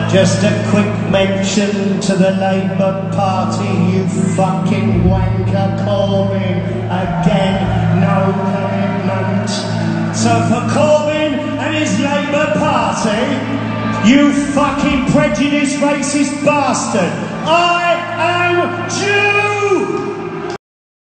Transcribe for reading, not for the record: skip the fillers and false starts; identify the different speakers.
Speaker 1: Just a quick mention to the Labour Party, you fucking wanker, Corbyn again, no commitment. So for Corbyn and his Labour Party, you fucking prejudiced racist bastard, I am Jew!